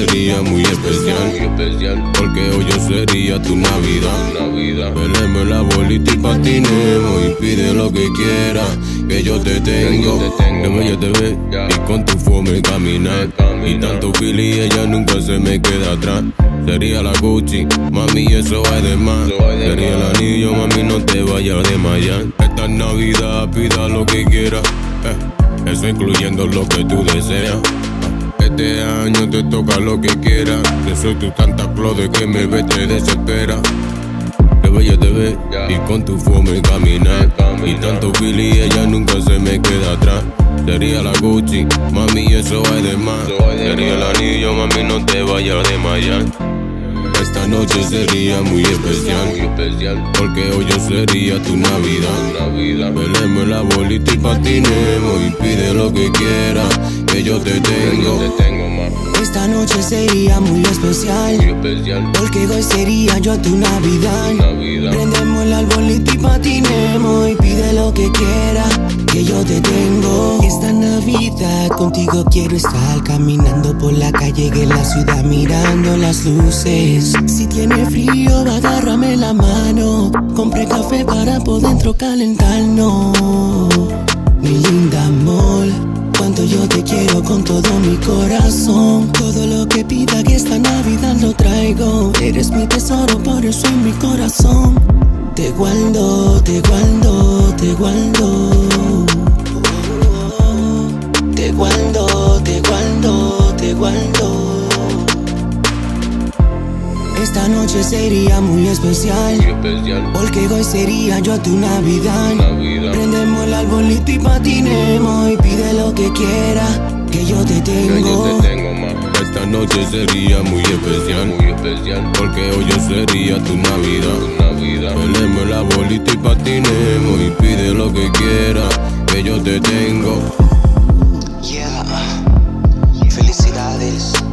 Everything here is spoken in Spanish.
sería muy especial, porque hoy yo sería tu Navidad. Pelemos la bolita y patinemos y pide lo que quieras, que yo te tengo. Que me yo te ve y con tu fome caminar. Y tanto Philly, ella nunca se me queda atrás. Sería la Gucci, mami, eso va de más. Sería el anillo, mami, no te vayas a desmayar. Esta Navidad pida lo que quieras, eso incluyendo lo que tú deseas. Este año te toca lo que quieras. Yo soy tu Santa Claus de que me ves te desespera. Que bella te ve y con tu fome caminar. Y tanto Philly, ella nunca se me queda atrás. Sería la Gucci, mami, eso va de más. Sería el anillo, mami, no te vayas a desmayar. Esta noche sería muy especial, porque hoy yo sería tu Navidad. Pelemos la bolita y patinemos y pide lo que quieras, que yo te tengo. Esta noche sería muy especial, porque hoy sería yo tu Navidad. Prendemos el arbolito y patinemos y pide lo que quieras, que yo te tengo. Esta Navidad contigo quiero estar caminando por la calle en la ciudad mirando las luces. Si tiene frío agárrame la mano, compré café para por dentro calentarnos. Mi linda amor, cuánto yo te quiero con todo mi corazón. Todo lo que pida que esta Navidad lo traigo. Eres mi tesoro, por eso en mi corazón te guardo, te guardo, te guardo. Te guardo, te guardo, te guardo. Esta noche sería muy especial, porque hoy sería yo tu Navidad. Prendemos el arbolito y patinemos y pide lo que quieras, que yo te tengo. Esta noche sería muy especial, porque hoy yo sería tu Navidad. Pelemos la bolita y patinemos y pide lo que quieras, que yo te tengo. Yeah, felicidades.